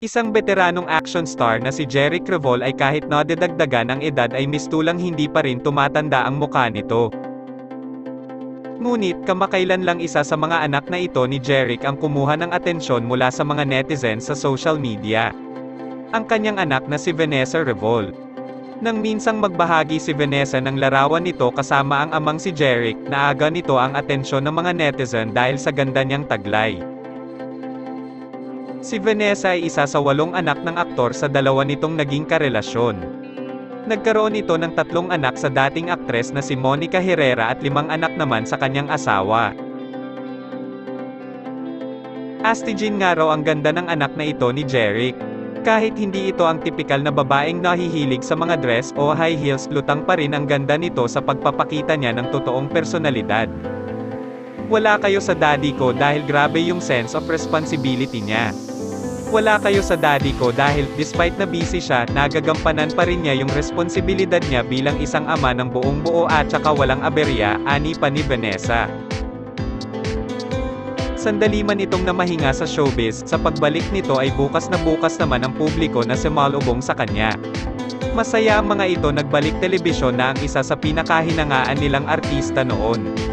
Isang veteranong action star na si Jeric Revol ay kahit nadadagdagan ang edad ay mistulang hindi pa rin tumatanda ang mukha nito. Ngunit kamakailan lang isa sa mga anak na ito ni Jeric ang kumuha ng atensyon mula sa mga netizens sa social media. Ang kanyang anak na si Vanessa Revol. Nang minsang magbahagi si Vanessa ng larawan nito kasama ang amang si Jeric, naaga nito ang atensyon ng mga netizen dahil sa ganda niyang taglay. Si Vanessa ay isa sa 8 anak ng aktor sa 2 nitong naging karelasyon. Nagkaroon ito ng 3 anak sa dating aktres na si Monica Herrera at 5 anak naman sa kanyang asawa. Astigin nga raw ang ganda ng anak na ito ni Jeric. Kahit hindi ito ang tipikal na babaeng nahihilig sa mga dress o high heels, lutang pa rin ang ganda nito sa pagpapakita niya ng totoong personalidad. Wala kayo sa daddy ko dahil grabe yung sense of responsibility niya. Wala kayo sa daddy ko dahil, despite na busy siya, nagagampanan pa rin niya yung responsibilidad niya bilang isang ama ng buong buo at saka walang aberya, ani pa ni Vanessa. Sandali man itong namahinga sa showbiz, sa pagbalik nito ay bukas naman ang publiko na sumalubong sa kanya. Masaya ang mga ito nagbalik telebisyon na ang isa sa pinakahinangaan nilang artista noon.